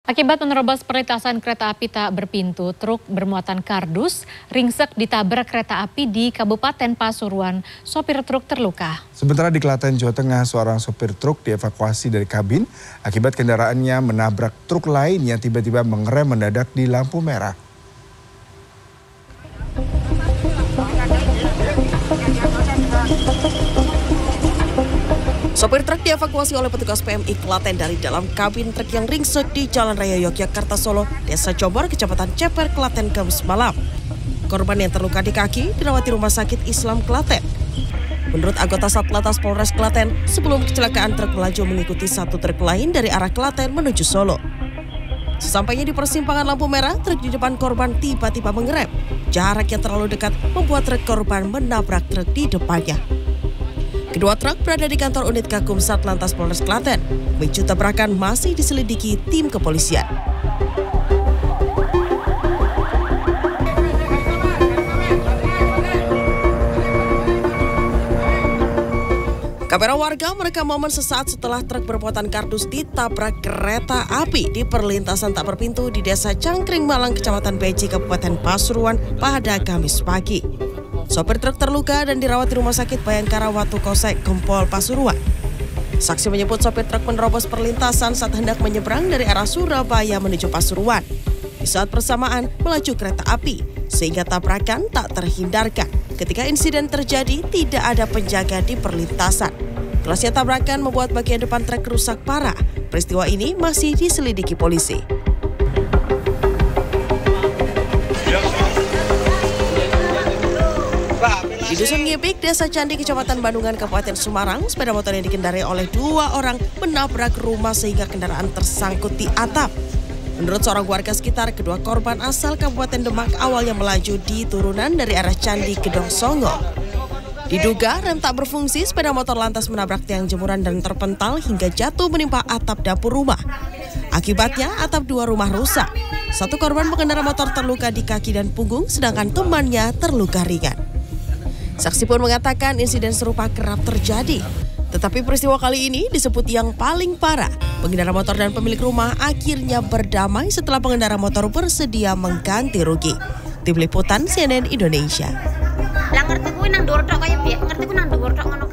Akibat menerobos perlintasan kereta api tak berpintu, truk bermuatan kardus ringsek ditabrak kereta api di Kabupaten Pasuruan. Sopir truk terluka. Sementara di Klaten, Jawa Tengah, seorang sopir truk dievakuasi dari kabin akibat kendaraannya menabrak truk lain yang tiba-tiba mengerem mendadak di lampu merah. Sopir truk dievakuasi oleh petugas PMI Klaten dari dalam kabin truk yang ringsek di Jalan Raya Yogyakarta Solo, Desa Cobor, Kecamatan Ceper, Klaten, Kamis malam. Korban yang terluka di kaki dirawat di Rumah Sakit Islam Klaten. Menurut anggota Satlantas Polres Klaten, sebelum kecelakaan truk melaju mengikuti satu truk lain dari arah Klaten menuju Solo. Sesampainya di persimpangan lampu merah, truk di depan korban tiba-tiba mengerem. Jarak yang terlalu dekat membuat truk korban menabrak truk di depannya. Kedua truk berada di kantor unit Gakum Satlantas Polres Klaten. Pemicu tabrakan masih diselidiki tim kepolisian. Kamera warga merekam momen sesaat setelah truk bermuatan kardus ditabrak kereta api di perlintasan tak berpintu di Desa Cangkring Malang, Kecamatan Beji, Kabupaten Pasuruan pada Kamis pagi. Sopir truk terluka dan dirawat di Rumah Sakit Bayangkara Watu Kosek, Gempol, Pasuruan. Saksi menyebut sopir truk menerobos perlintasan saat hendak menyeberang dari arah Surabaya menuju Pasuruan. Di saat bersamaan melaju kereta api, sehingga tabrakan tak terhindarkan. Ketika insiden terjadi, tidak ada penjaga di perlintasan. Kerasnya tabrakan membuat bagian depan truk rusak parah. Peristiwa ini masih diselidiki polisi. Di Dusun Ngipik, Desa Candi, Kecamatan Bandungan, Kabupaten Semarang, sepeda motor yang dikendarai oleh dua orang menabrak rumah sehingga kendaraan tersangkut di atap. Menurut seorang warga sekitar, kedua korban asal Kabupaten Demak awalnya melaju di turunan dari arah Candi Gedong Songo. Diduga rem tak berfungsi, sepeda motor lantas menabrak tiang jemuran dan terpental hingga jatuh menimpa atap dapur rumah. Akibatnya atap dua rumah rusak. Satu korban pengendara motor terluka di kaki dan punggung, sedangkan temannya terluka ringan. Saksi pun mengatakan insiden serupa kerap terjadi. Tetapi peristiwa kali ini disebut yang paling parah. Pengendara motor dan pemilik rumah akhirnya berdamai setelah pengendara motor bersedia mengganti rugi. Tim Liputan CNN Indonesia.